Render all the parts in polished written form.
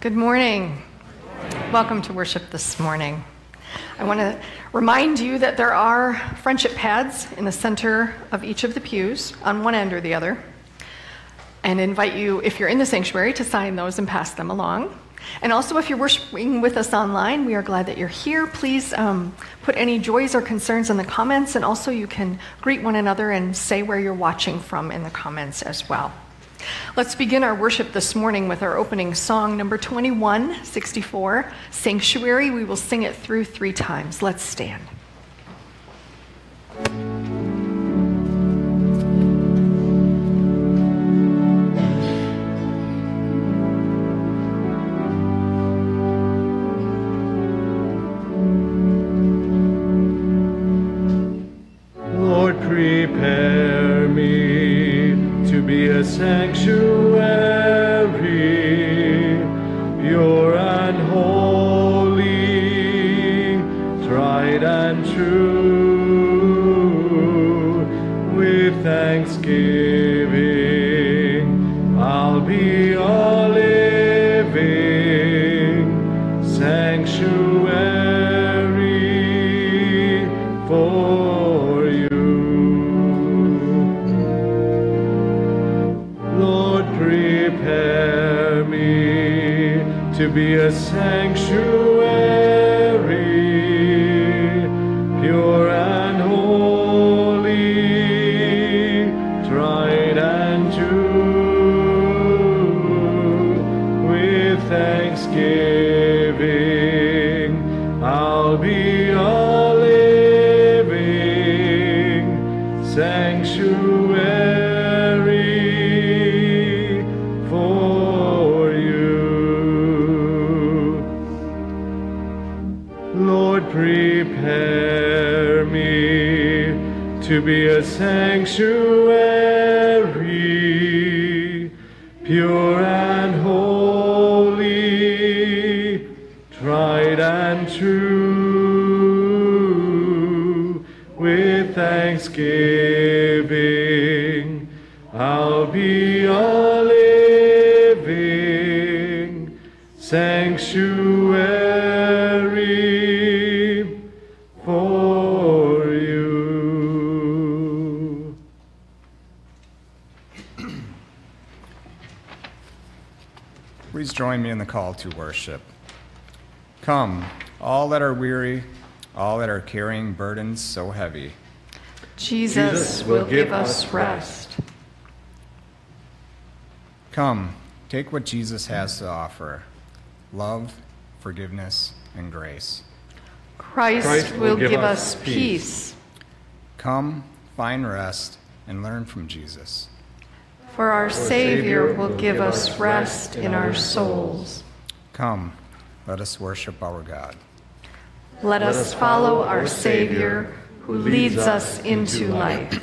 Good morning. Welcome to worship this morning. I want to remind you that there are friendship pads in the center of each of the pews, on one end or the other, and invite you, if you're in the sanctuary, to sign those and pass them along. And also, if you're worshiping with us online, we are glad that you're here. Please put any joys or concerns in the comments, and also you can greet one another and say where you're watching from in the comments as well. Let's begin our worship this morning with our opening song, number 2164, Sanctuary. We will sing it through 3 times. Let's stand. Lord, prepare me to be a sanctuary, pure and holy, tried and true. With thanksgiving, I'll be a living sanctuary for you. Lord, prepare me to be a sanctuary, pure and holy, tried and true. With thanksgiving, I'll be a living sanctuary for you. Lord, prepare me to be a sanctuary, pure and holy, tried and true. With thanksgiving, I'll be a living sanctuary for you. Please join me in the call to worship. Come, all that are weary, all that are carrying burdens so heavy. Jesus will give us rest. Come, take what Jesus has to offer: love, forgiveness, and grace. Christ will give us peace. Come, find rest, and learn from Jesus. For our Savior will give us rest in our souls. Come, let us worship our God. Let us follow our Savior who leads us into light.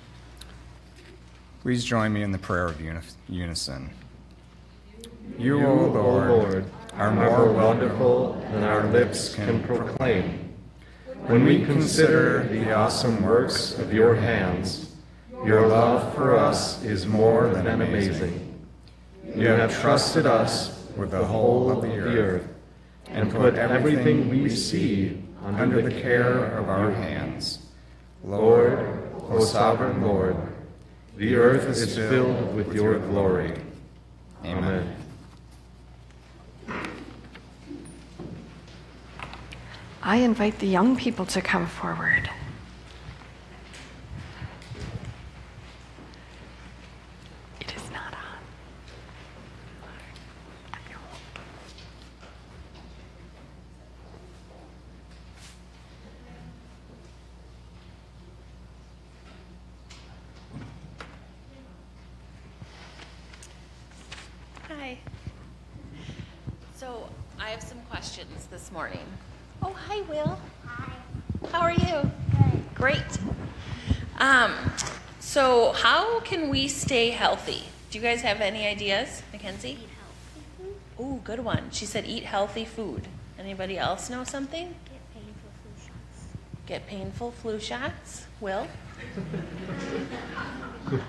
Please join me in the prayer of unison. You, O Lord, are more wonderful than our lips can proclaim. When we consider the awesome works of your hands, your love for us is more than amazing. You have trusted us with the whole of the earth and put everything we see under the care of our hands. Lord, O sovereign Lord, the earth is filled with your glory. Amen. I invite the young people to come forward. It is not on. Hi. So I have some questions this morning. Oh, hi, Will. Hi. How are you? Good. Great. So how can we stay healthy? Do you guys have any ideas, Mackenzie? Eat healthy food. Ooh, good one. She said eat healthy food. Anybody else know something? Get painful flu shots. Get painful flu shots. Will?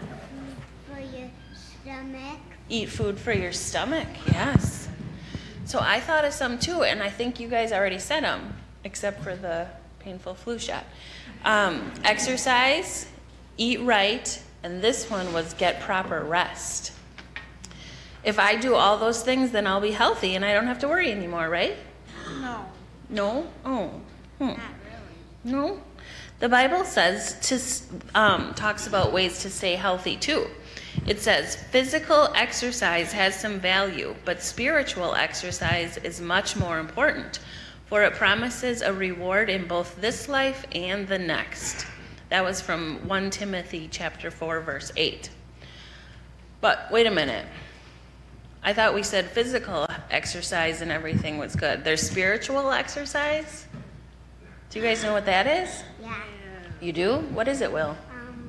For your stomach. Eat food for your stomach, yes. So I thought of some too, and I think you guys already said them, except for the painful flu shot. Exercise, eat right, and this one was get proper rest. If I do all those things, then I'll be healthy and I don't have to worry anymore, right? No, No? Oh. not really. No? The Bible says talks about ways to stay healthy too. It says physical exercise has some value, but spiritual exercise is much more important, for it promises a reward in both this life and the next. That was from 1 Timothy chapter 4, verse 8. But wait a minute. I thought we said physical exercise and everything was good. There's spiritual exercise? Do you guys know what that is? Yeah. You do? What is it, Will?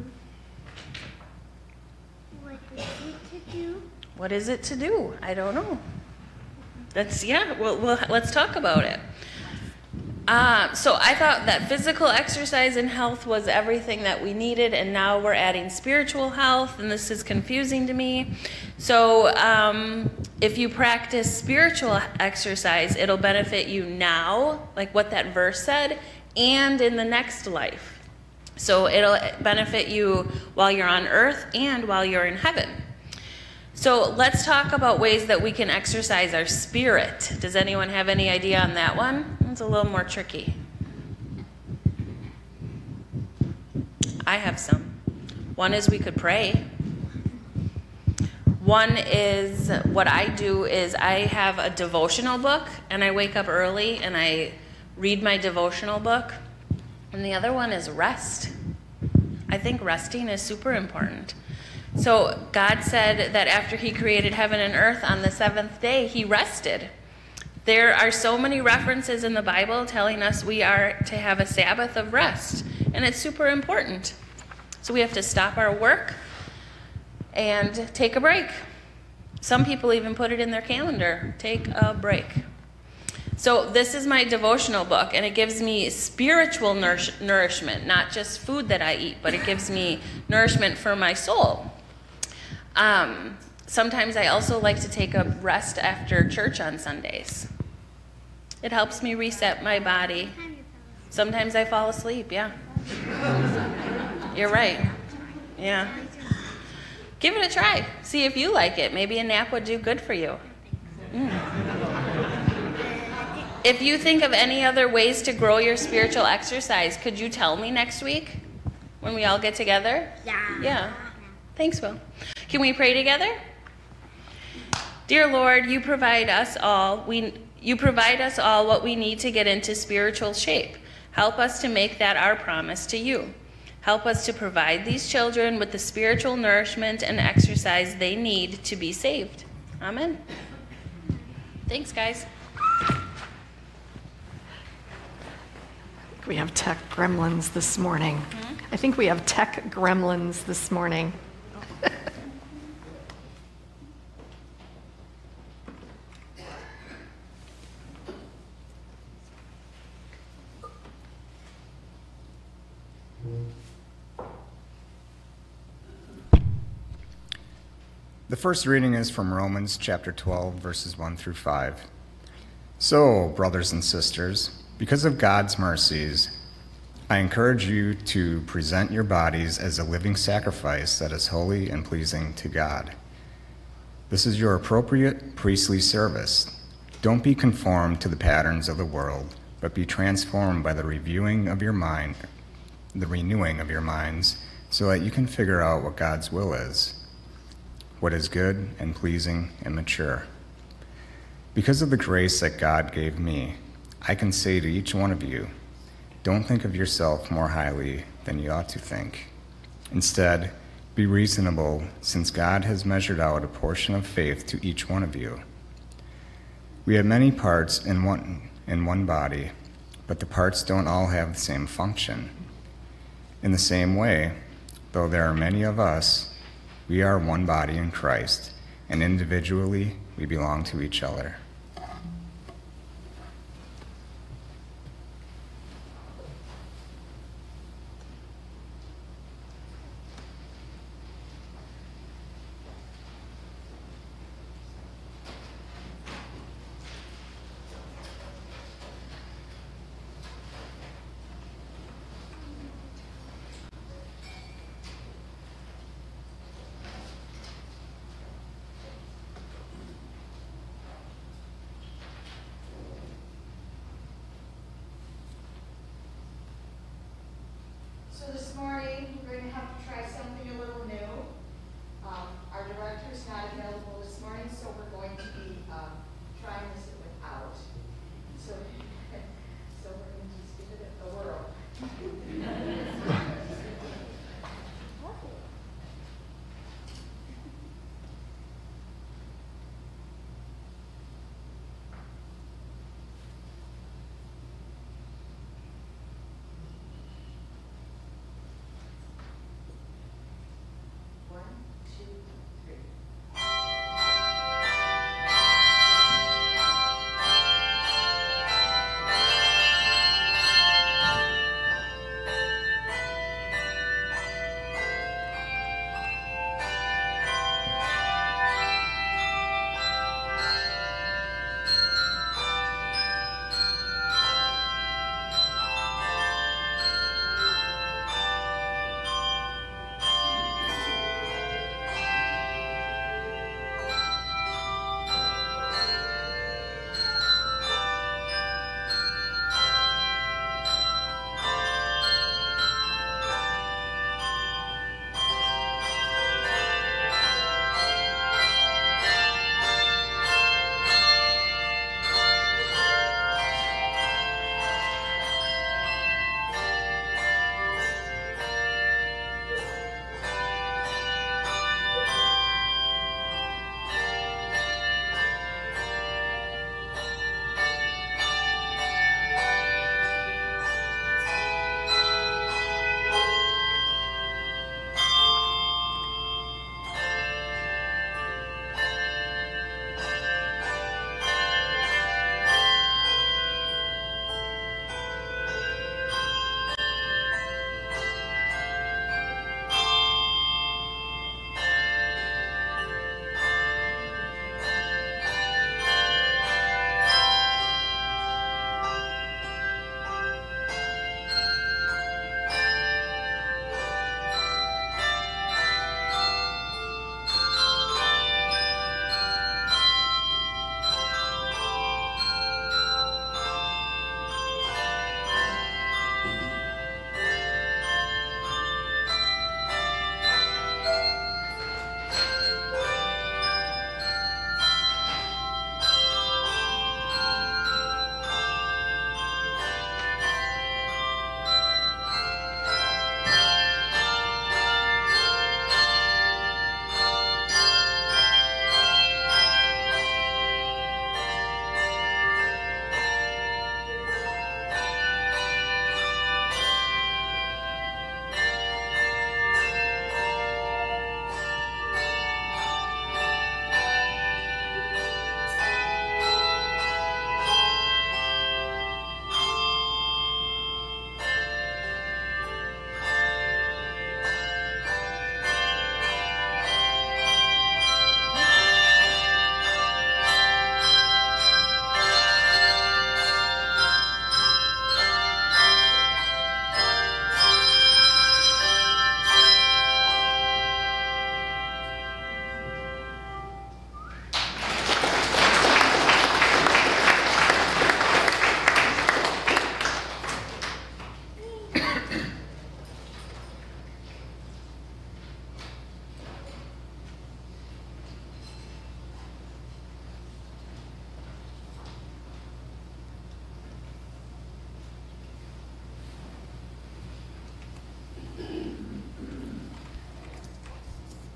What is it to do? What is it to do? I don't know. Let's talk about it. So I thought that physical exercise and health was everything that we needed, and now we're adding spiritual health, and this is confusing to me. So if you practice spiritual exercise, it'll benefit you now, like what that verse said, and in the next life. So it'll benefit you while you're on earth and while you're in heaven. So let's talk about ways that we can exercise our spirit. Does anyone have any idea on that one? It's a little more tricky. I have some. One is we could pray. One is, what I do is I have a devotional book, and I wake up early and I read my devotional book. And the other one is rest. I think resting is super important. So God said that after he created heaven and earth on the seventh day, he rested. There are so many references in the Bible telling us we are to have a Sabbath of rest, and it's super important. So we have to stop our work and take a break. Some people even put it in their calendar, take a break. So this is my devotional book, and it gives me spiritual nourishment, not just food that I eat, but it gives me nourishment for my soul. Sometimes I also like to take a rest after church on Sundays. It helps me reset my body. Sometimes I fall asleep, yeah. You're right. Yeah. Give it a try. See if you like it. Maybe a nap would do good for you. If you think of any other ways to grow your spiritual exercise, could you tell me next week when we all get together? Yeah. Yeah. Thanks, Will. Can we pray together? Dear Lord, you provide us all what we need to get into spiritual shape. Help us to make that our promise to you. Help us to provide these children with the spiritual nourishment and exercise they need to be saved. Amen. Thanks, guys. We have tech gremlins this morning. I think we have tech gremlins this morning. The first reading is from Romans chapter 12, verses 1 through 5. So, brothers and sisters, because of God's mercies, I encourage you to present your bodies as a living sacrifice that is holy and pleasing to God. This is your appropriate priestly service. Don't be conformed to the patterns of the world, but be transformed by the renewing of your minds, so that you can figure out what God's will is, what is good and pleasing and mature. Because of the grace that God gave me, I can say to each one of you, don't think of yourself more highly than you ought to think. Instead, be reasonable, since God has measured out a portion of faith to each one of you. We have many parts in one body, but the parts don't all have the same function. In the same way, though there are many of us, we are one body in Christ, and individually we belong to each other.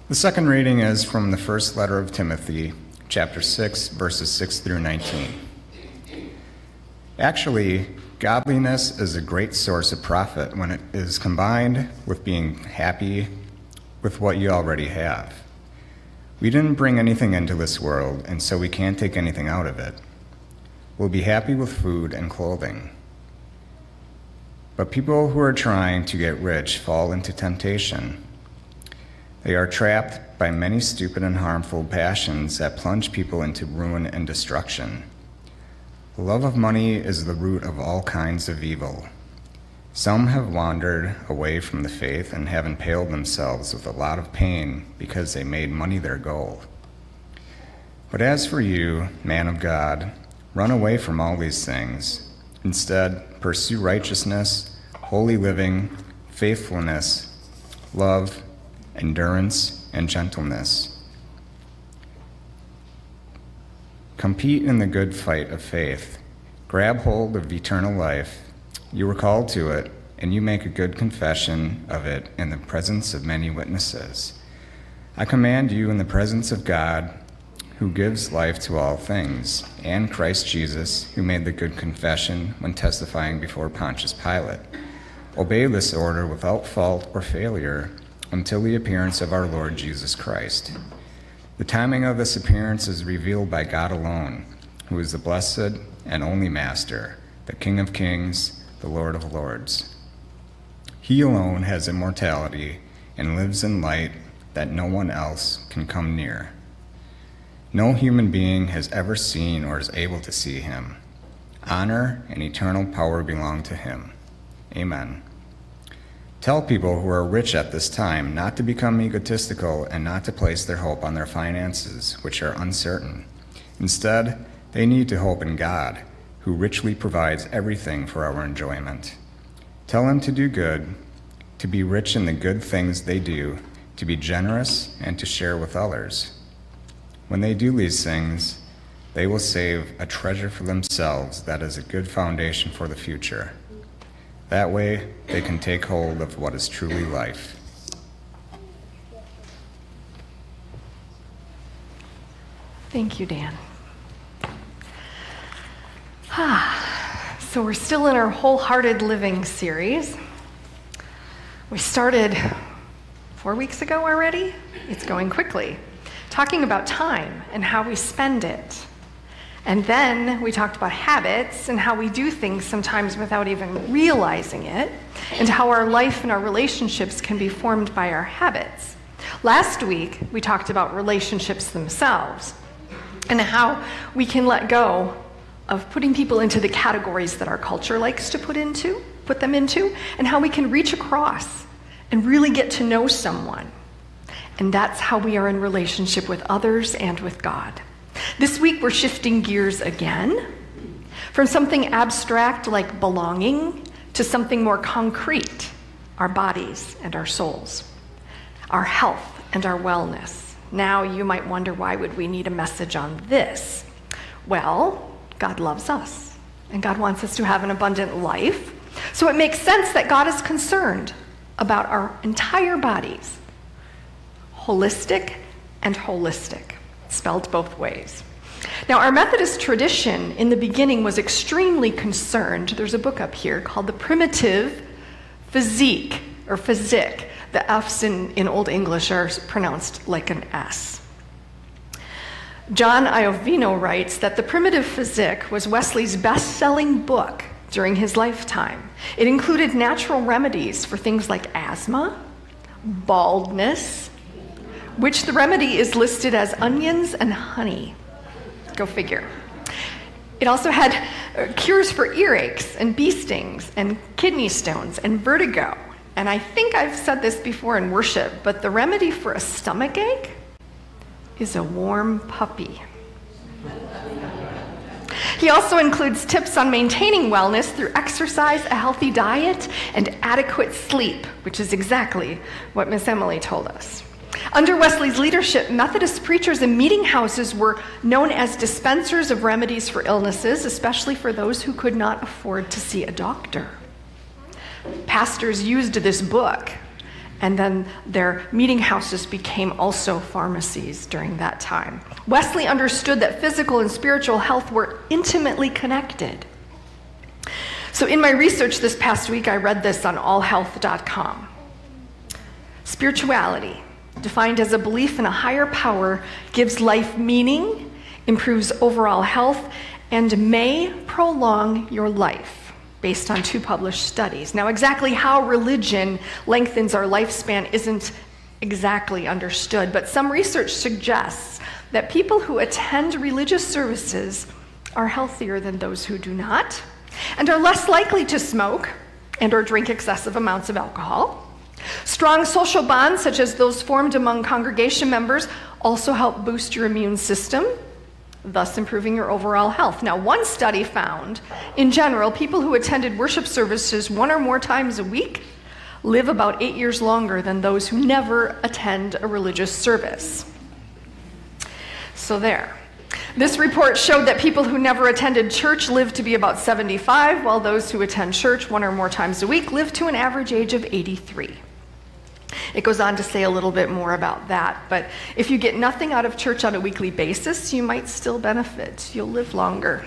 The second reading is from the first letter of Timothy, chapter 6, verses 6 through 19. Actually, godliness is a great source of profit when it is combined with being happy with what you already have. We didn't bring anything into this world, and so we can't take anything out of it. We'll be happy with food and clothing. But people who are trying to get rich fall into temptation. They are trapped by many stupid and harmful passions that plunge people into ruin and destruction. The love of money is the root of all kinds of evil. Some have wandered away from the faith and have impaled themselves with a lot of pain because they made money their goal. But as for you, man of God, run away from all these things. Instead, pursue righteousness, holy living, faithfulness, love, endurance, and gentleness. Compete in the good fight of faith. Grab hold of eternal life. You were called to it, and you make a good confession of it in the presence of many witnesses. I command you in the presence of God, who gives life to all things, and Christ Jesus, who made the good confession when testifying before Pontius Pilate. Obey this order without fault or failure until the appearance of our Lord Jesus Christ. The timing of this appearance is revealed by God alone, who is the blessed and only Master, the King of kings, the Lord of lords. He alone has immortality and lives in light that no one else can come near. No human being has ever seen or is able to see him. Honor and eternal power belong to him. Amen. Tell people who are rich at this time not to become egotistical and not to place their hope on their finances, which are uncertain. Instead, they need to hope in God, who richly provides everything for our enjoyment. Tell them to do good, to be rich in the good things they do, to be generous, and to share with others. When they do these things, they will save a treasure for themselves that is a good foundation for the future. That way, they can take hold of what is truly life. Thank you, Dan. So we're still in our Wholehearted Living series. We started 4 weeks ago already. It's going quickly. Talking about time and how we spend it. And then we talked about habits and how we do things sometimes without even realizing it, and how our life and our relationships can be formed by our habits. Last week, we talked about relationships themselves and how we can let go of putting people into the categories that our culture likes to put them into, and how we can reach across and really get to know someone. And that's how we are in relationship with others and with God. This week, we're shifting gears again from something abstract like belonging to something more concrete, our bodies and our souls, our health and our wellness. Now, you might wonder, why would we need a message on this? Well, God loves us, and God wants us to have an abundant life. So it makes sense that God is concerned about our entire bodies, holistic and holistic, spelled both ways. Now, our Methodist tradition in the beginning was extremely concerned. There's a book up here called The Primitive Physique, or Physic. The F's in Old English are pronounced like an S. John Iovino writes that The Primitive Physic was Wesley's best-selling book during his lifetime. It included natural remedies for things like asthma, baldness, which the remedy is listed as onions and honey. Go figure. It also had cures for earaches and bee stings and kidney stones and vertigo. And I think I've said this before in worship, but the remedy for a stomach ache is a warm puppy. He also includes tips on maintaining wellness through exercise, a healthy diet, and adequate sleep, which is exactly what Miss Emily told us. Under Wesley's leadership, Methodist preachers and meeting houses were known as dispensers of remedies for illnesses, especially for those who could not afford to see a doctor. Pastors used this book And then their meeting houses became also pharmacies during that time. Wesley understood that physical and spiritual health were intimately connected. So in my research this past week, I read this on allhealth.com. Spirituality, defined as a belief in a higher power, gives life meaning, improves overall health, and may prolong your life, based on 2 published studies. Now, exactly how religion lengthens our lifespan isn't exactly understood, but some research suggests that people who attend religious services are healthier than those who do not, and are less likely to smoke and or drink excessive amounts of alcohol. Strong social bonds, such as those formed among congregation members, also help boost your immune system, thus improving your overall health. Now, one study found, in general, people who attended worship services 1 or more times a week live about 8 years longer than those who never attend a religious service. So there. This report showed that people who never attended church live to be about 75, while those who attend church 1 or more times a week live to an average age of 83. It goes on to say a little bit more about that, but if you get nothing out of church on a weekly basis, you might still benefit. You'll live longer.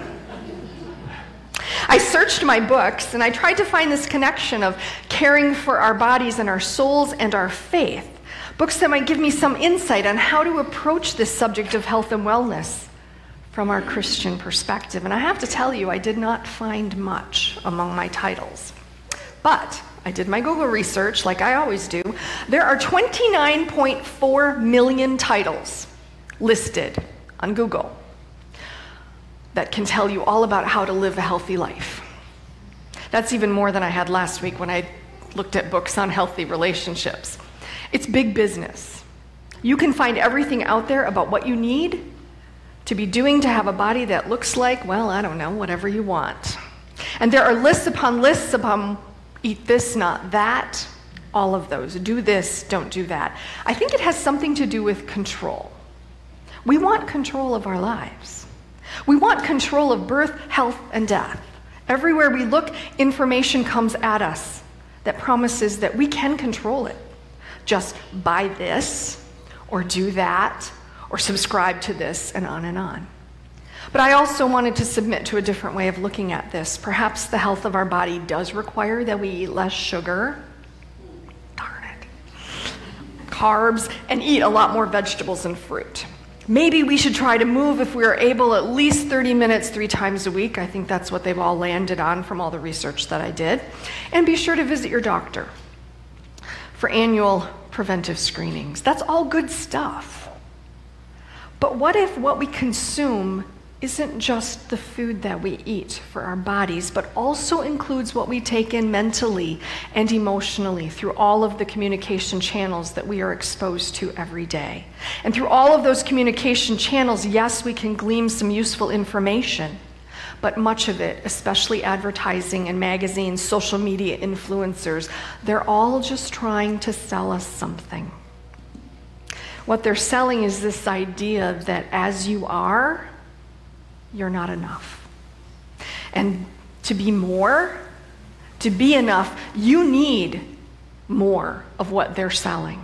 I searched my books and I tried to find this connection of caring for our bodies and our souls and our faith. Books that might give me some insight on how to approach this subject of health and wellness from our Christian perspective. And I have to tell you, I did not find much among my titles. But I did my Google research, like I always do. There are 29.4 million titles listed on Google that can tell you all about how to live a healthy life. That's even more than I had last week when I looked at books on healthy relationships. It's big business. You can find everything out there about what you need to be doing to have a body that looks like, well, I don't know, whatever you want. And there are lists upon eat this, not that, all of those. Do this, don't do that. I think it has something to do with control. We want control of our lives. We want control of birth, health, and death. Everywhere we look, information comes at us that promises that we can control it. Just buy this, or do that, or subscribe to this, and on and on. But I also wanted to submit to a different way of looking at this. Perhaps the health of our body does require that we eat less sugar, darn it, carbs, and eat a lot more vegetables and fruit. Maybe we should try to move if we are able at least 30 minutes 3 times a week. I think that's what they've all landed on from all the research that I did. And be sure to visit your doctor for annual preventive screenings. That's all good stuff. But what if what we consume isn't just the food that we eat for our bodies, but also includes what we take in mentally and emotionally through all of the communication channels that we are exposed to every day? And through all of those communication channels, yes, we can glean some useful information, but much of it, especially advertising and magazines, social media influencers, they're all just trying to sell us something. What they're selling is this idea that as you are, you're not enough. And to be more, to be enough, you need more of what they're selling.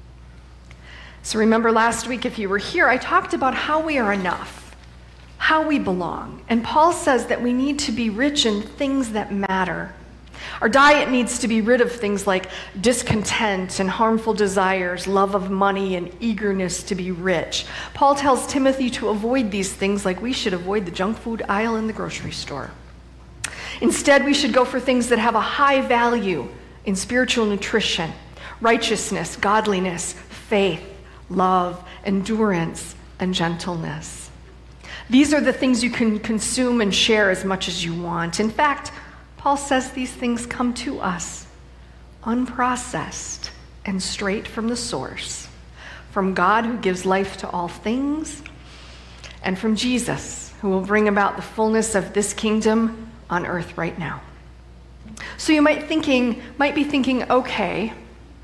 So remember last week, if you were here, I talked about how we are enough, how we belong. And Paul says that we need to be rich in things that matter. Our diet needs to be rid of things like discontent and harmful desires, love of money, and eagerness to be rich. Paul tells Timothy to avoid these things like we should avoid the junk food aisle in the grocery store. Instead, we should go for things that have a high value in spiritual nutrition, righteousness, godliness, faith, love, endurance, and gentleness. These are the things you can consume and share as much as you want. In fact, Paul says these things come to us unprocessed and straight from the source, from God who gives life to all things, and from Jesus who will bring about the fullness of this kingdom on earth right now. So you might be thinking, okay,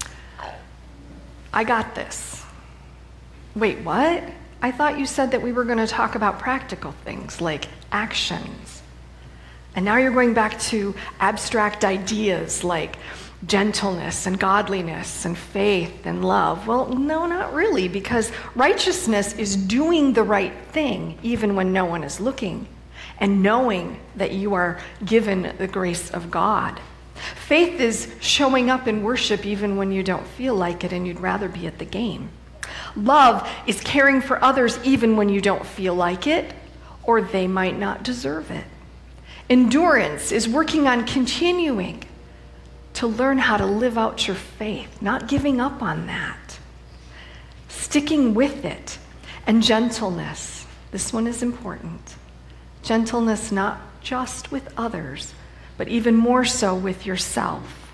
I got this. Wait, what? I thought you said that we were going to talk about practical things like actions And now you're going back to abstract ideas like gentleness and godliness and faith and love. Well, no, not really, because righteousness is doing the right thing even when no one is looking, and knowing that you are given the grace of God. Faith is showing up in worship even when you don't feel like it and you'd rather be at the game. Love is caring for others even when you don't feel like it or they might not deserve it. Endurance is working on continuing to learn how to live out your faith, not giving up on that, sticking with it. And gentleness, this one is important. Gentleness not just with others, but even more so with yourself.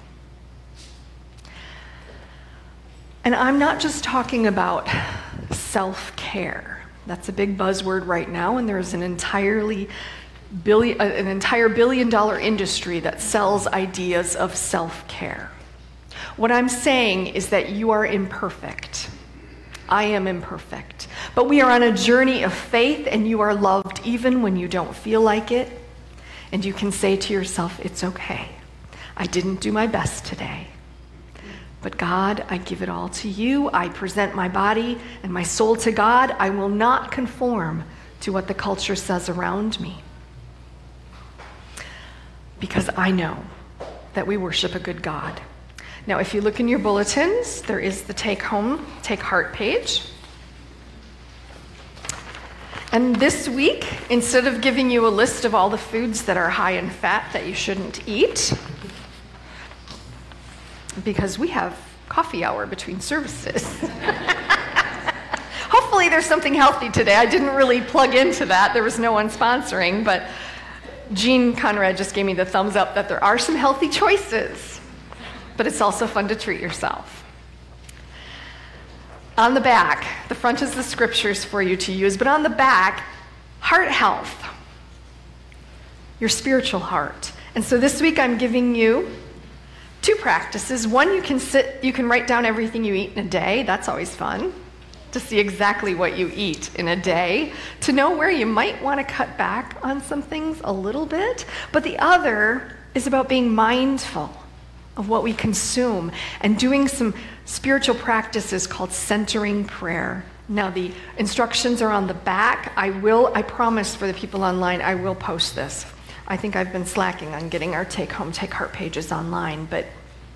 And I'm not just talking about self-care. That's a big buzzword right now, and there's an entire billion-dollar industry that sells ideas of self-care. What I'm saying is that you are imperfect. I am imperfect. But we are on a journey of faith, and you are loved even when you don't feel like it. And you can say to yourself, it's okay. I didn't do my best today. But God, I give it all to you. I present my body and my soul to God. I will not conform to what the culture says around me. Because I know that we worship a good God. Now, if you look in your bulletins, there is the Take Home, Take Heart page. And this week, instead of giving you a list of all the foods that are high in fat that you shouldn't eat, because we have coffee hour between services. Hopefully there's something healthy today. I didn't really plug into that. There was no one sponsoring, but Jean Conrad just gave me the thumbs up that there are some healthy choices, but it's also fun to treat yourself. On the back, the front is the scriptures for you to use, but on the back, heart health, your spiritual heart. And so this week I'm giving you 2 practices. One, you can write down everything you eat in a day. That's always fun, to see exactly what you eat in a day, to know where you might want to cut back on some things a little bit. But the other is about being mindful of what we consume and doing some spiritual practices called centering prayer. Now, the instructions are on the back. I promise for the people online, I will post this. I think I've been slacking on getting our Take Home, Take Heart pages online, but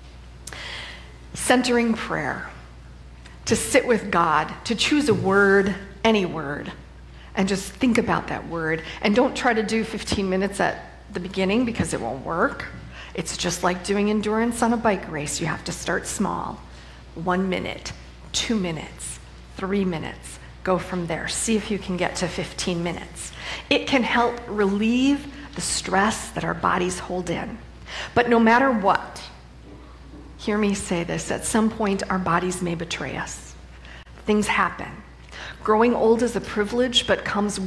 centering prayer, to sit with God, to choose a word, any word, and just think about that word. And don't try to do 15 minutes at the beginning because it won't work. It's just like doing endurance on a bike race. You have to start small. 1 minute, 2 minutes, 3 minutes. Go from there. See if you can get to 15 minutes. It can help relieve the stress that our bodies hold in. But no matter what, hear me say this, at some point our bodies may betray us. Things happen. Growing old is a privilege, but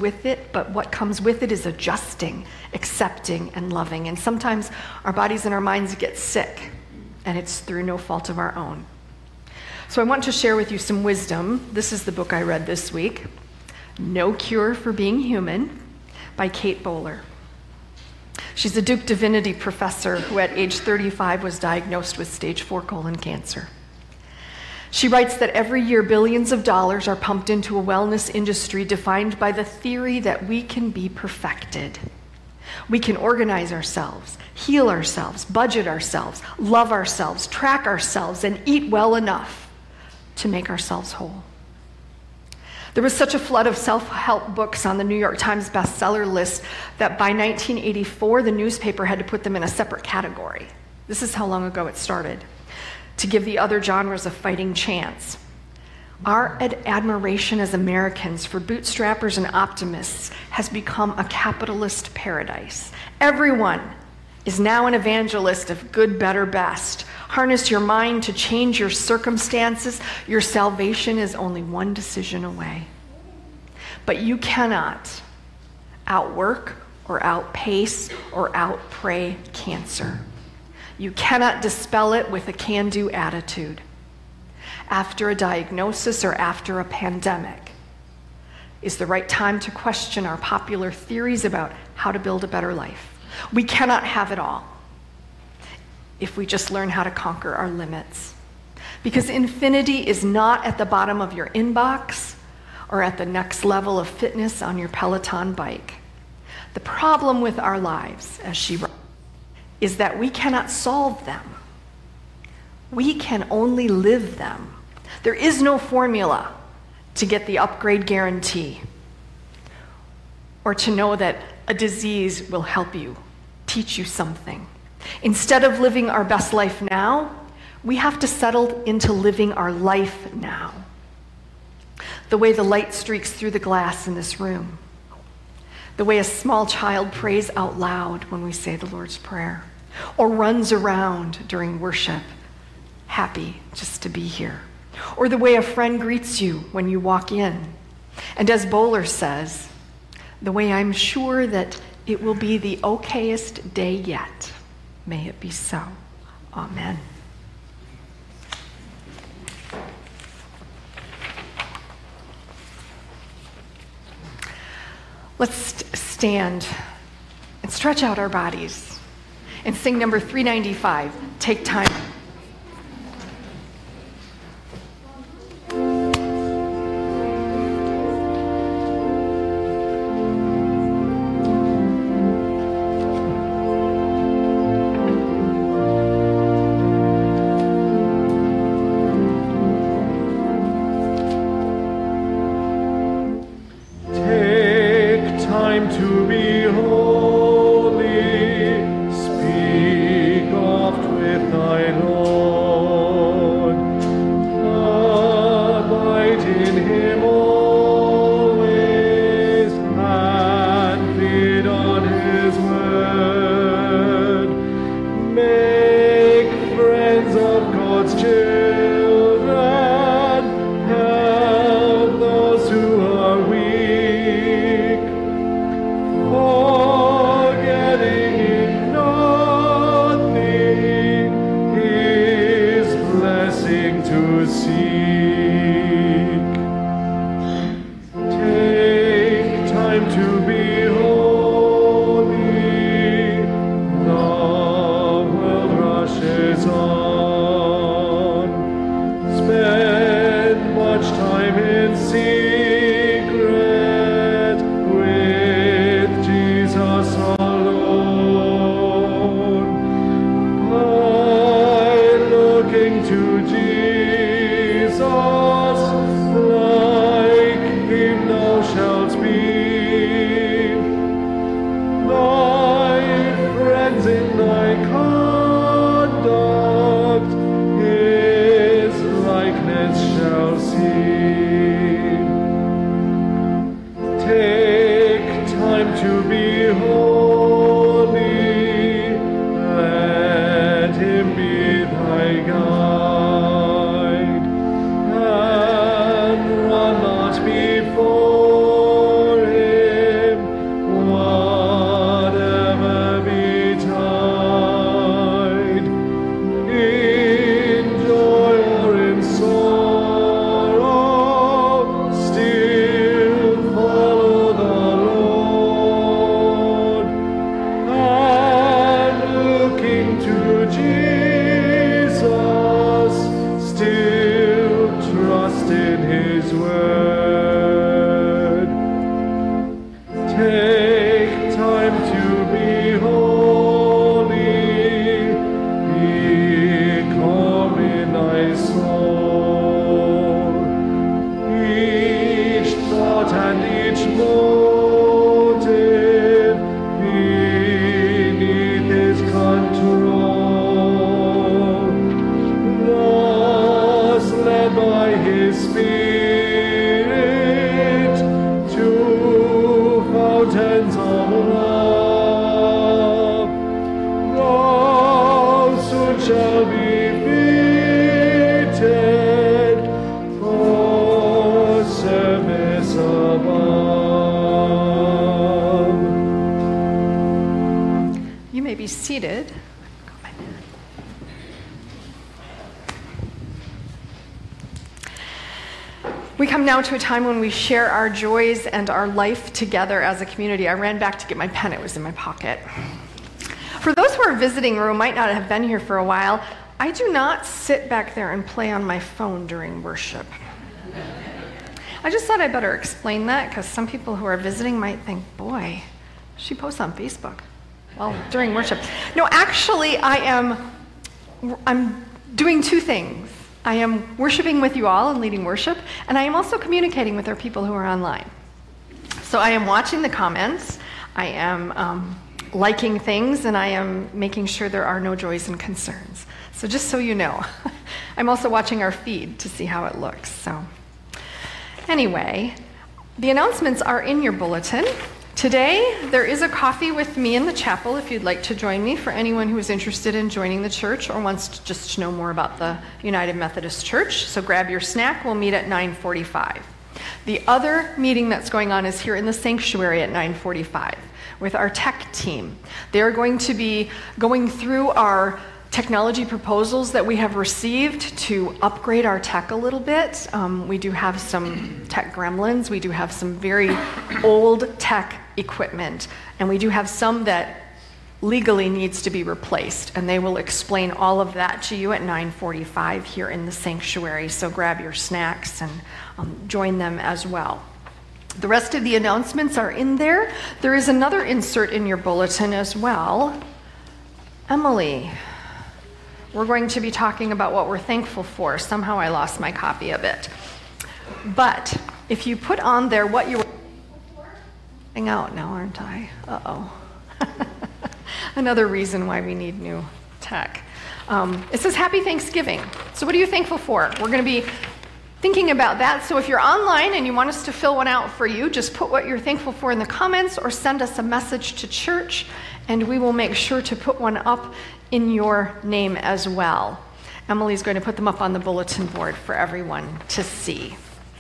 what comes with it is adjusting, accepting, and loving. And sometimes our bodies and our minds get sick, and it's through no fault of our own. So I want to share with you some wisdom. This is the book I read this week, No Cure for Being Human, by Kate Bowler. She's a Duke Divinity professor who at age 35 was diagnosed with stage 4 colon cancer. She writes that every year billions of dollars are pumped into a wellness industry defined by the theory that we can be perfected. We can organize ourselves, heal ourselves, budget ourselves, love ourselves, track ourselves, and eat well enough to make ourselves whole. There was such a flood of self-help books on the New York Times bestseller list that by 1984, the newspaper had to put them in a separate category. This is how long ago it started, to give the other genres a fighting chance. Our admiration as Americans for bootstrappers and optimists has become a capitalist paradise. Everyone is now an evangelist of good, better, best. Harness your mind to change your circumstances. Your salvation is only one decision away. But you cannot outwork or outpace or outpray cancer. You cannot dispel it with a can-do attitude. After a diagnosis or after a pandemic is the right time to question our popular theories about how to build a better life. We cannot have it all if we just learn how to conquer our limits. Because infinity is not at the bottom of your inbox or at the next level of fitness on your Peloton bike. The problem with our lives, as she wrote, is that we cannot solve them. We can only live them. There is no formula to get the upgrade guarantee or to know that a disease will help you, teach you something. Instead of living our best life now, we have to settle into living our life now. The way the light streaks through the glass in this room. The way a small child prays out loud when we say the Lord's Prayer, or runs around during worship, happy just to be here. Or the way a friend greets you when you walk in. And as Bowler says, the way I'm sure that it will be the okayest day yet. May it be so. Amen. Let's stand and stretch out our bodies and sing number 395, Take Time. Seated. We come now to a time when we share our joys and our life together as a community. I ran back to get my pen, it was in my pocket. For those who are visiting or who might not have been here for a while, I do not sit back there and play on my phone during worship. I just thought I'd better explain that because some people who are visiting might think, boy, she posts on Facebook while during worship. No, actually, I'm doing two things. I am worshiping with you all and leading worship, and I am also communicating with our people who are online. So I am watching the comments, I am liking things, and I am making sure there are no joys and concerns. So just so you know, I'm also watching our feed to see how it looks. So anyway, the announcements are in your bulletin. Today, there is a coffee with me in the chapel if you'd like to join me, for anyone who is interested in joining the church or wants to just know more about the United Methodist Church. So grab your snack. We'll meet at 9:45. The other meeting that's going on is here in the sanctuary at 9:45 with our tech team. They are going to be going through our technology proposals that we have received to upgrade our tech a little bit. We do have some tech gremlins. We do have some very old tech equipment, and we do have some that legally needs to be replaced, and they will explain all of that to you at 9:45 here in the sanctuary. So grab your snacks and join them as well. The rest of the announcements are in there. There is another insert in your bulletin as well. Emily, we're going to be talking about what we're thankful for. Somehow I lost my copy of it. But if you put on there what you were thankful for, out now, aren't I? Uh-oh. Another reason why we need new tech. It says Happy Thanksgiving. So what are you thankful for? We're going to be thinking about that. So if you're online and you want us to fill one out for you, just put what you're thankful for in the comments or send us a message to church, and we will make sure to put one up in your name as well. Emily's going to put them up on the bulletin board for everyone to see.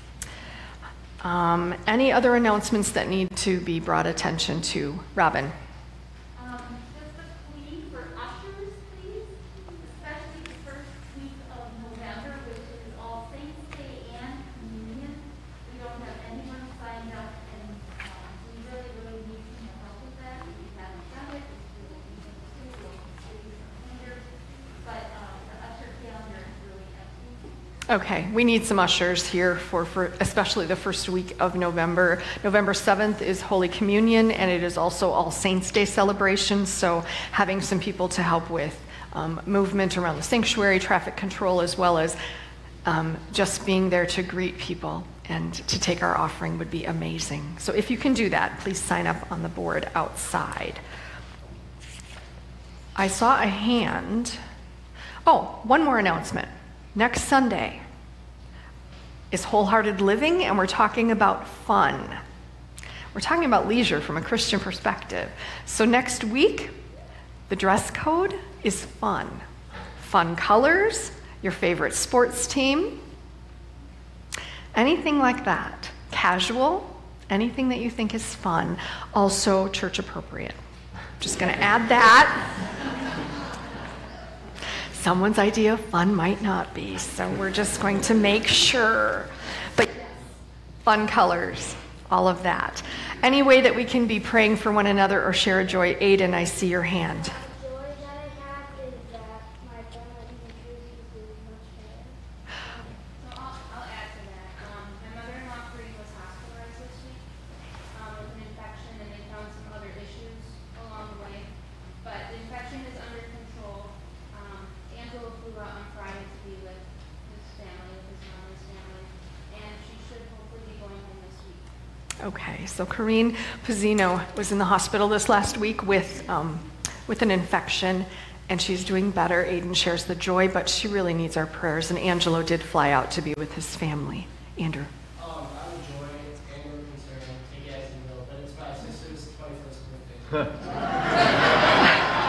Any other announcements that need to be brought attention to? Robin? Just a plea for ushers, please, especially the first week of November, which is All Saints Day and Communion. We don't have anyone signed up, and we really need some help with that. If you haven't done it, we'll give you some hinders, but the usher calendar is really empty. Okay, we need some ushers here for especially the first week of November. November 7th is Holy Communion, and it is also All Saints Day celebration, so having some people to help with movement around the sanctuary, traffic control, as well as just being there to greet people and to take our offering would be amazing. So if you can do that, please sign up on the board outside. I saw a hand. Oh, one more announcement. Next Sunday is Wholehearted Living, and we're talking about fun. We're talking about leisure from a Christian perspective. So next week, the dress code is fun. Fun colors, your favorite sports team, anything like that. Casual, anything that you think is fun. Also church appropriate. Just going to add that. Someone's idea of fun might not be, so we're just going to make sure. But fun colors, all of that. Any way that we can be praying for one another or share a joy. Aiden, I see your hand. The joy that I have is that my grandma even chooses to do much better. So I'll add to that. My mother-in-law, Corinne, was hospitalized this week with an infection, and they found some other issues along the way. But the infection is under control. Angela flew out on Friday to be with his family, with his mother's family, and she should hopefully be going home this week. Okay, so Corinne Pizzino was in the hospital this last week with an infection, and she's doing better. Aiden shares the joy, but she really needs our prayers, and Angelo did fly out to be with his family. Andrew. I would join Anglo concern, take it as you will, but it's my sister's 21st birthday.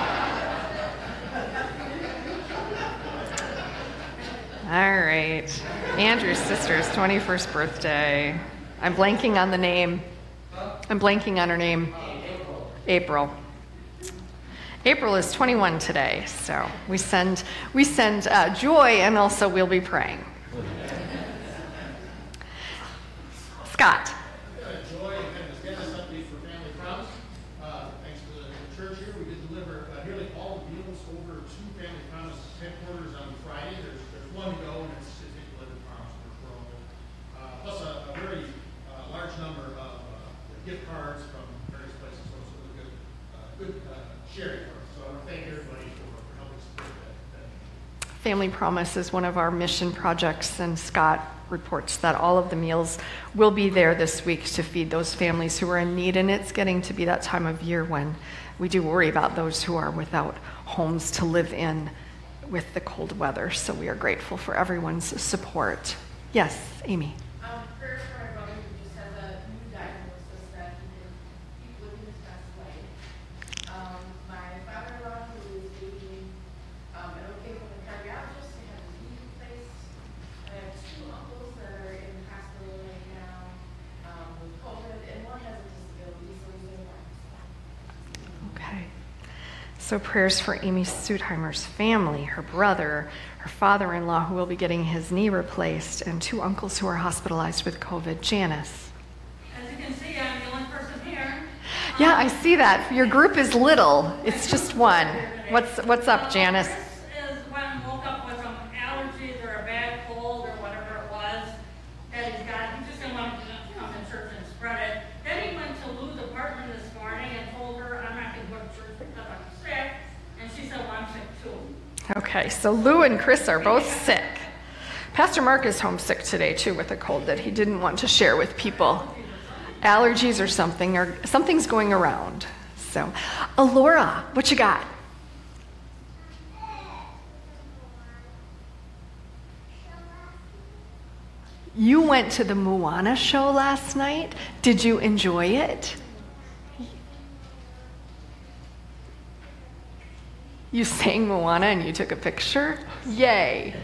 All right. Andrew's sister's 21st birthday. I'm blanking on the name. I'm blanking on her name. April. April is 21 today, so we send joy, and also we'll be praying. Scott. Joy and kind of a status update for Family Promise. Thanks to the church here, we did the deliver nearly all the meals over to Family Promise headquarters on Friday. There's one to go, and it's delivered Promise for all. Plus a very large number of gift cards from various places. So it's a good sharing for us. So I want to thank everybody for helping support that. Family Promise is one of our mission projects, and Scott reports that all of the meals will be there this week to feed those families who are in need, and it's getting to be that time of year when we do worry about those who are without homes to live in with the cold weather. So we are grateful for everyone's support. Yes, Amy. Prayers for my brother who just has a new diagnosis that he can keep living his best life. My father-in-law who is waiting an okay from the cardiologist to have his knee replaced. I have two uncles that are in the hospital right now with COVID, and one has a disability, so he's doing well. Okay. So prayers for Amy Sutheimer's family, her brother, her father-in-law who will be getting his knee replaced, and two uncles who are hospitalized with COVID. Janice. As you can see, I'm the only person here. Yeah, I see that. Your group is little. It's just one. What's up, Janice? This is when I woke up with some allergies or a bad cold or whatever it was that he's got. He just didn't want to come to church and spread it. Then he went to Lou's apartment this morning and told her, I'm not going to go to church because I'm sick. And she said, well, I'm sick too. Okay, so Lou and Chris are both sick. Pastor Mark is homesick today too with a cold that he didn't want to share with people. Allergies or something's going around. So, Alora, what you got? You went to the Moana show last night. Did you enjoy it? You sang Moana and you took a picture? Yay.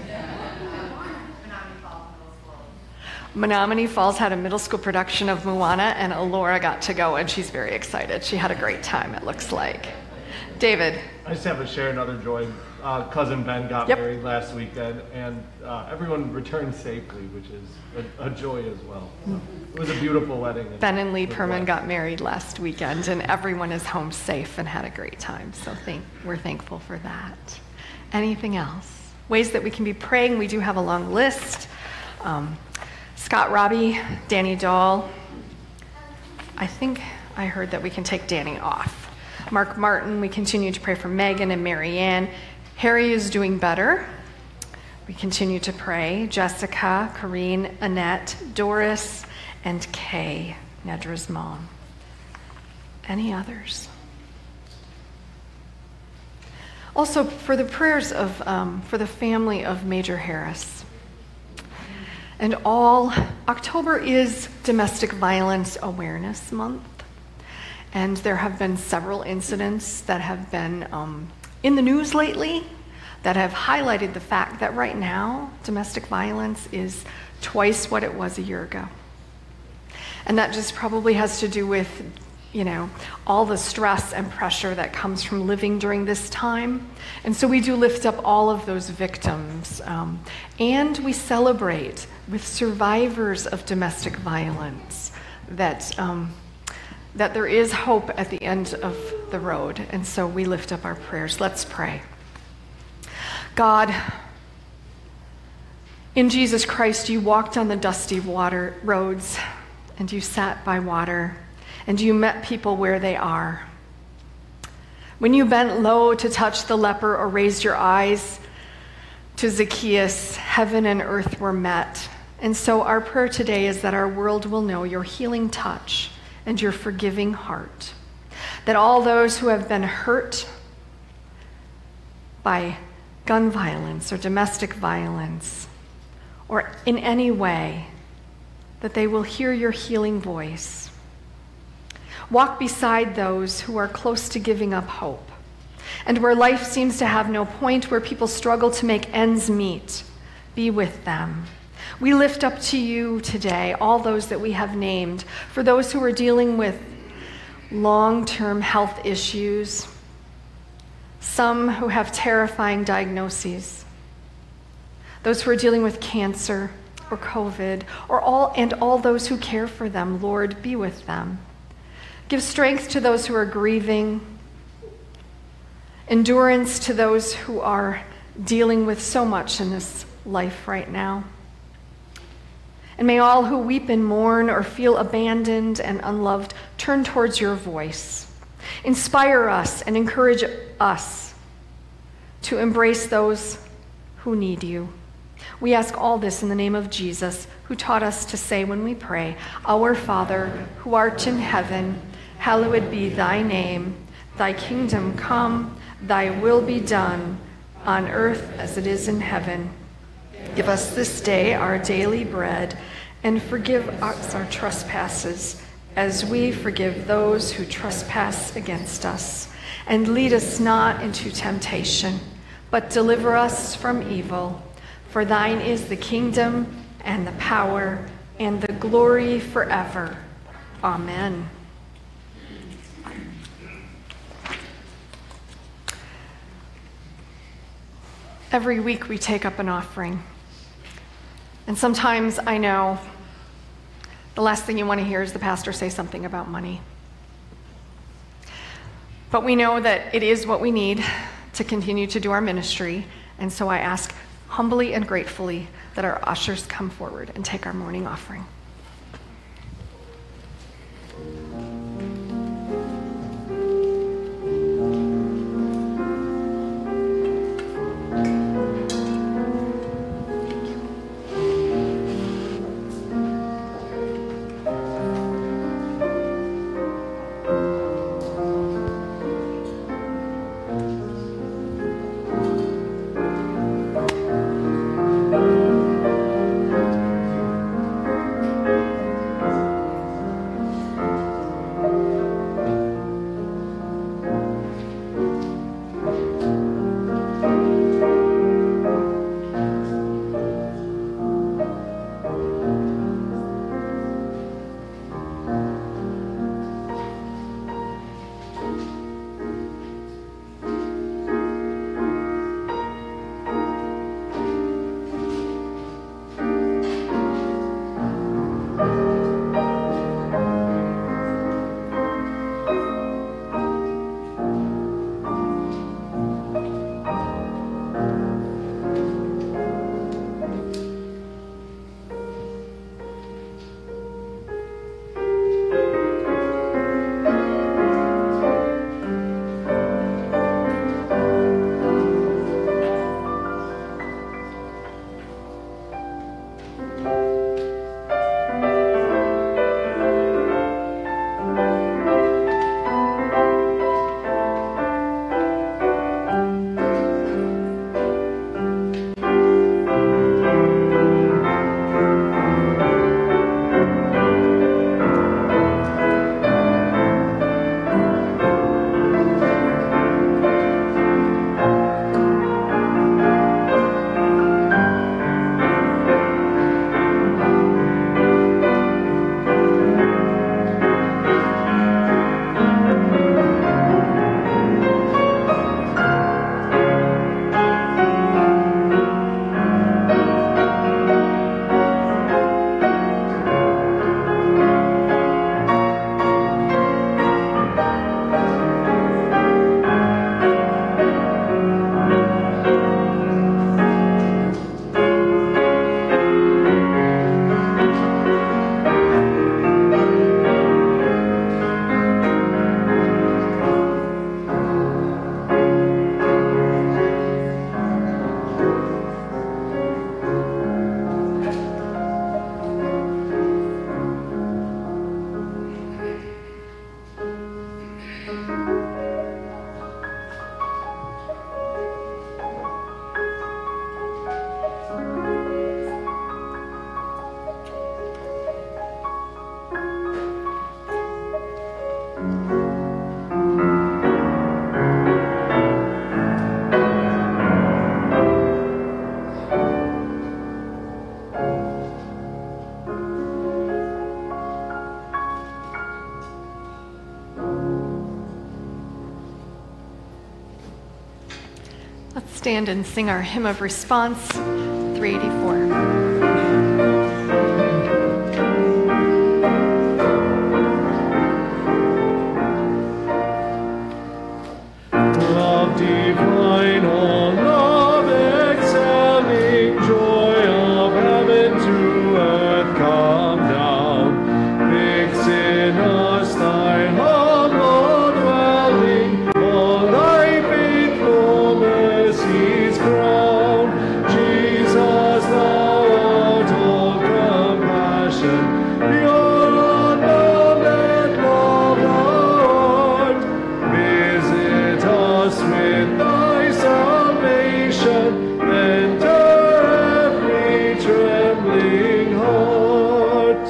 Menominee Falls had a middle school production of Moana, and Alora got to go, and she's very excited. She had a great time, it looks like. David. I just have to share another joy. Cousin Ben got married last weekend, and everyone returned safely, which is a joy as well. So it was a beautiful wedding. Ben and Lee Perman got married last weekend, and everyone is home safe and had a great time. So we're thankful for that. Anything else? Ways that we can be praying. We do have a long list. Scott Robbie, Danny Dahl. I think I heard that we can take Danny off. Mark Martin, we continue to pray for Megan and Marianne. Harry is doing better. We continue to pray. Jessica, Corrine, Annette, Doris, and Kay, Nedra's mom. Any others? Also, for the prayers of, for the family of Major Harris. And October is Domestic Violence Awareness Month. And there have been several incidents that have been in the news lately that have highlighted the fact that right now, domestic violence is twice what it was a year ago. And that just probably has to do with, all the stress and pressure that comes from living during this time. And so we do lift up all of those victims. And we celebrate with survivors of domestic violence that there is hope at the end of the road. And so we lift up our prayers. Let's pray. God, in Jesus Christ, you walked on the dusty water roads, and you sat by water, and you met people where they are. When you bent low to touch the leper or raised your eyes to Zacchaeus, heaven and earth were met. And so our prayer today is that our world will know your healing touch and your forgiving heart. That all those who have been hurt by gun violence or domestic violence or in any way, that they will hear your healing voice. Walk beside those who are close to giving up hope, and where life seems to have no point, where people struggle to make ends meet. Be with them. We lift up to you today all those that we have named, for those who are dealing with long-term health issues, some who have terrifying diagnoses, those who are dealing with cancer or COVID, all those who care for them. Lord, be with them. Give strength to those who are grieving, endurance to those who are dealing with so much in this life right now. And may all who weep and mourn or feel abandoned and unloved turn towards your voice. Inspire us and encourage us to embrace those who need you. We ask all this in the name of Jesus, who taught us to say when we pray, Our Father, who art in heaven, hallowed be thy name. Thy kingdom come, thy will be done, on earth as it is in heaven. Give us this day our daily bread, and forgive us our trespasses, as we forgive those who trespass against us. And lead us not into temptation, but deliver us from evil. For thine is the kingdom, and the power, and the glory forever. Amen. Every week we take up an offering. And sometimes I know the last thing you want to hear is the pastor say something about money. But we know that it is what we need to continue to do our ministry. And so I ask humbly and gratefully that our ushers come forward and take our morning offering. Let's stand and sing our hymn of response, 384. Love divine all love, excelling joy of heaven to earth come down. Fix in us thy humble dwelling, all thy faithful mercies crown. Jesus, thou art all compassion, pure unbounded love, Lord. Visit us with thy salvation, enter every trembling heart.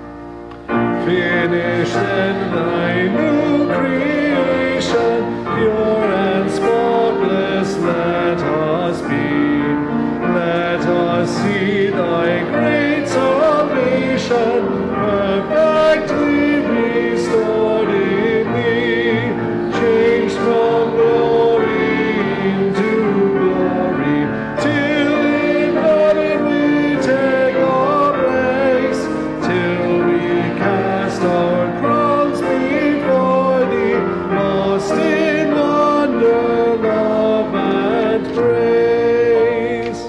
Finish then thy new creation, pure and spotless let us be. Let us see thy great salvation, perfectly restored in thee. Changed from glory into glory, till in heaven we take our place, till we cast our crowns before thee, lost in wonder, love, and praise.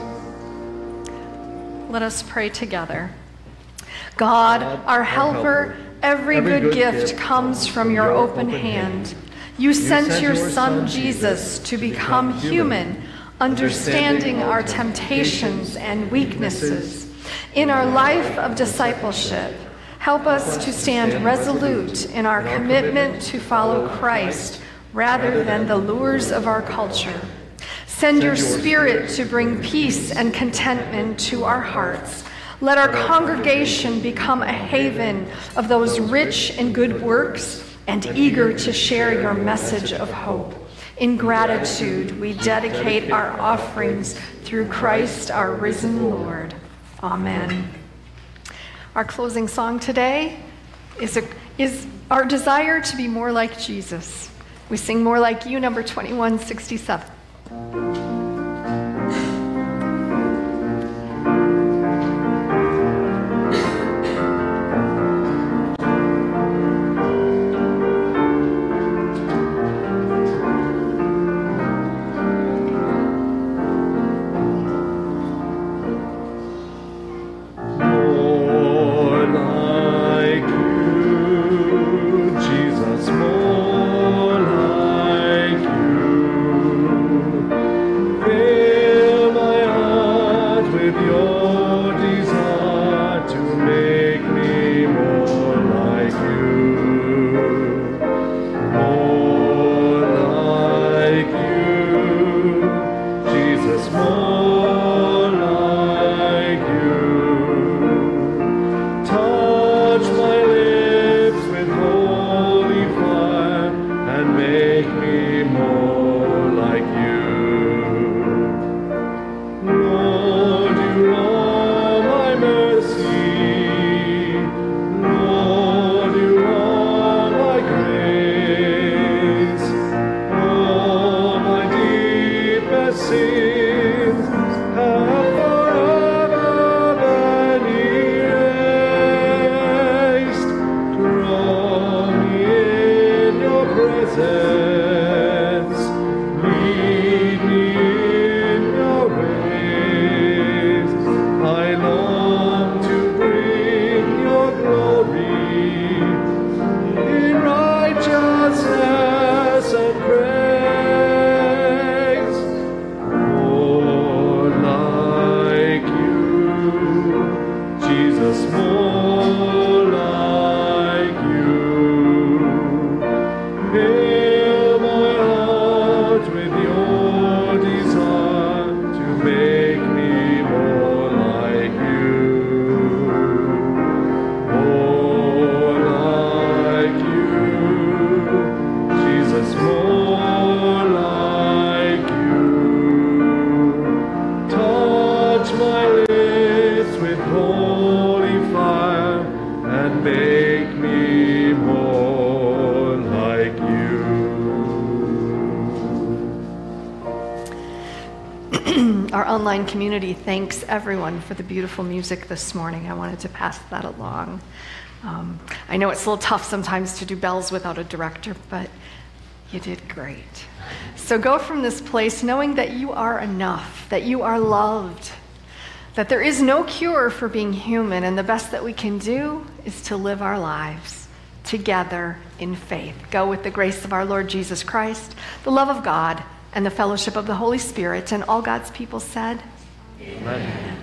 Let us pray together. God, our helper, every good gift comes from your open hand. You sent your Son Jesus to become human, understanding our temptations and weaknesses. In our life of discipleship, help us to stand resolute in our commitment to follow Christ rather than the lures of our culture. Send your Spirit to bring peace and contentment to our hearts. Let our congregation become a haven of those rich in good works and eager to share your message of hope. In gratitude, we dedicate our offerings through Christ, our risen Lord. Amen. Our closing song today is our desire to be more like Jesus. We sing More Like You, number 2167. More like you, Jesus, more like you. Fill my heart with your desire to make me more like you. More like you, Jesus, more like you. Touch my lips with holy fire and make me more like you. Lord, you are my mercy. Lord, you are my grace. All my deepest sins have forever been erased. Draw me in your presence. Lead me in your ways. I long to bring your glory in righteousness and praise. More like you, Jesus, more like you. Fill my heart with your desire to make me more like you. More like you, Jesus, more like you. Touch my lips with holy fire and make me more like you. Our online community thanks everyone for the beautiful music this morning. I wanted to pass that along. I know it's a little tough sometimes to do bells without a director, but You did great. So go from this place knowing that you are enough, that you are loved, that there is no cure for being human, and the best that we can do is to live our lives together in faith. Go with the grace of our Lord Jesus Christ, the love of God, and the fellowship of the Holy Spirit, and all God's people said, Amen.